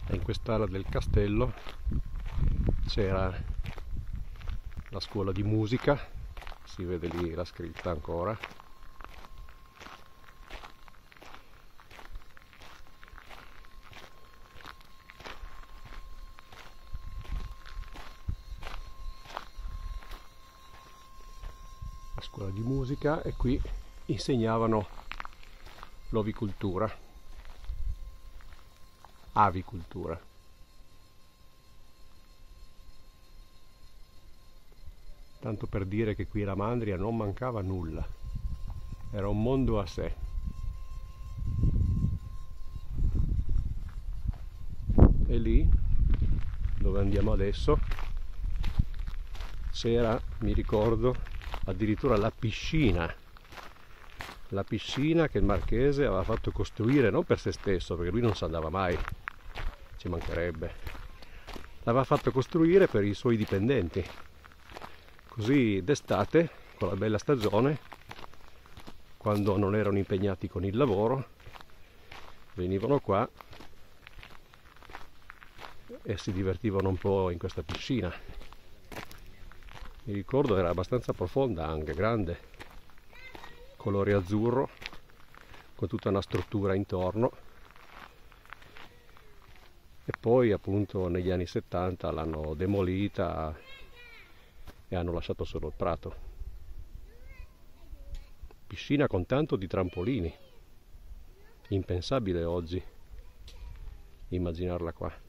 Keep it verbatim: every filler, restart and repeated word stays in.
E in quest'area del castello c'era la scuola di musica, si vede lì la scritta ancora. La scuola di musica, e qui insegnavano l'ovicultura, avicultura. Tanto per dire che qui a Mandria non mancava nulla, era un mondo a sé. E lì, dove andiamo adesso, c'era, mi ricordo, addirittura la piscina. La piscina che il marchese aveva fatto costruire non per se stesso, perché lui non si andava mai, ci mancherebbe. L'aveva fatto costruire per i suoi dipendenti. Così d'estate, con la bella stagione, quando non erano impegnati con il lavoro, venivano qua e si divertivano un po' in questa piscina. Mi ricordo era abbastanza profonda, anche grande, colore azzurro, con tutta una struttura intorno. E poi appunto negli anni settanta l'hanno demolita e hanno lasciato solo il prato. Piscina con tanto di trampolini, impensabile oggi immaginarla qua.